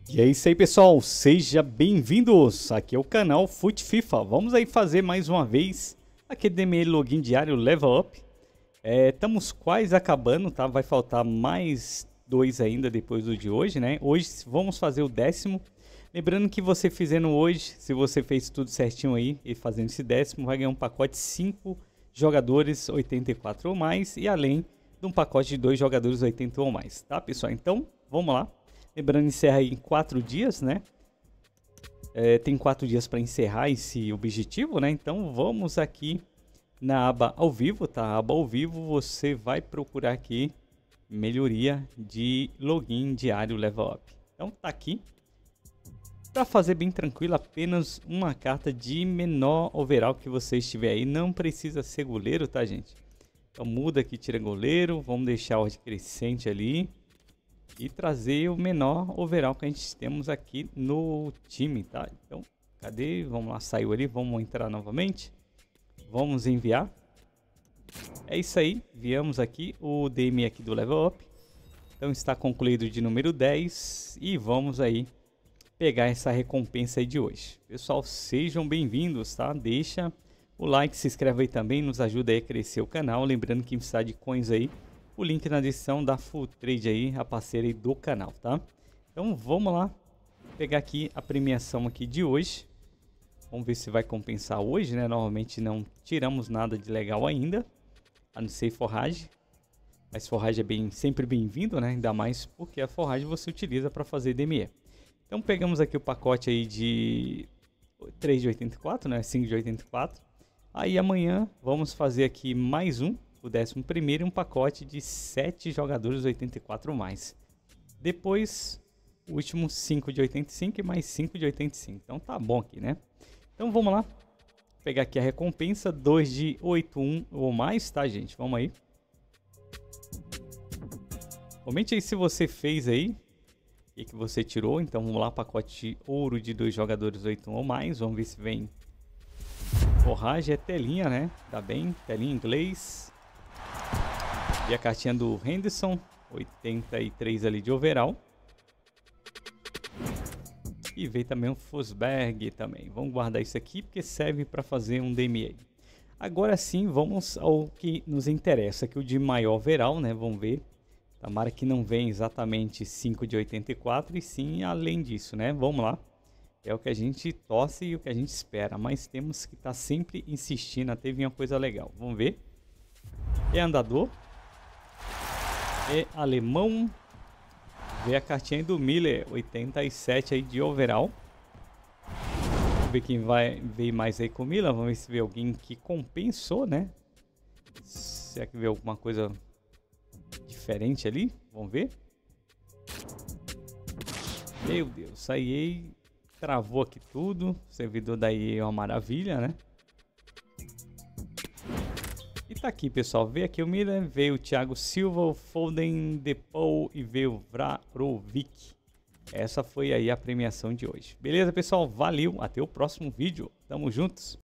E é isso aí, pessoal, seja bem-vindos, aqui é o canal Fute FIFA. Vamos aí fazer mais uma vez aquele DML login diário Level Up. Estamos quase acabando, tá? Vai faltar mais dois ainda depois do de hoje, né? Hoje vamos fazer o 10º. Lembrando que você fazendo hoje, se você fez tudo certinho aí e fazendo esse 10º, vai ganhar um pacote 5 jogadores 84 ou mais e além de um pacote de 2 jogadores 80 ou mais, tá, pessoal? Então, vamos lá. Lembrando, encerra aí em 4 dias, né? Tem 4 dias para encerrar esse objetivo, né? Então vamos aqui na aba ao vivo, tá? A aba ao vivo, você vai procurar aqui melhoria de login diário Level Up. Então tá aqui. Para fazer bem tranquilo, apenas uma carta de menor overall que você estiver aí. Não precisa ser goleiro, tá, gente? Então muda aqui, tira goleiro. Vamos deixar a ordem crescente ali. E trazer o menor overall que a gente temos aqui no time, tá? Então, cadê? Vamos lá, saiu ali, vamos entrar novamente. Vamos enviar. É isso aí, enviamos aqui o DM aqui do Level Up. Então está concluído de número 10 e vamos aí pegar essa recompensa aí de hoje. Pessoal, sejam bem-vindos, tá? Deixa o like, se inscreve aí também, nos ajuda aí a crescer o canal. Lembrando que precisa de coins aí. O link na descrição da Full Trade aí, a parceira aí do canal, tá? Então vamos lá pegar aqui a premiação aqui de hoje. Vamos ver se vai compensar hoje, né? Normalmente não tiramos nada de legal ainda, a não ser forragem. Mas forragem é sempre bem-vindo, né? Ainda mais porque a forragem você utiliza para fazer DME. Então pegamos aqui o pacote aí de 3 de 84, né? 5 de 84. Aí amanhã vamos fazer aqui mais um. O 11º e um pacote de 7 jogadores 84 ou mais. Depois, o último 5 de 85 e mais 5 de 85. Então tá bom aqui, né? Então vamos lá. Pegar aqui a recompensa, 2 de 81 ou mais, tá, gente? Vamos aí. Comente aí se você fez aí. O que você tirou. Então vamos lá, pacote de ouro de 2 jogadores 81 ou mais. Vamos ver se vem forragem, é telinha, né? Tá bem, telinha em inglês. E a cartinha do Henderson, 83 ali de overall. E veio também um Fosberg também. Vamos guardar isso aqui porque serve para fazer um DMA. Agora sim, vamos ao que nos interessa, que o de maior overall, né? Vamos ver. Tomara que não venha exatamente 5 de 84 e sim além disso, né? Vamos lá. É o que a gente torce e o que a gente espera, mas temos que estar sempre insistindo até vir uma coisa legal. Vamos ver. É andador. É alemão. Vê a cartinha aí do Miller, 87 aí de overall. Vamos ver quem vai ver mais aí com o Miller. Vamos ver se vê alguém que compensou, né? Será que vê alguma coisa diferente ali? Vamos ver. Meu Deus, saí, travou aqui tudo. O servidor daí é uma maravilha, né? E tá aqui, pessoal. Veio aqui o Miller, veio o Thiago Silva, o Foden, Depou e veio o Vlahovic. Essa foi aí a premiação de hoje. Beleza, pessoal? Valeu. Até o próximo vídeo. Tamo juntos.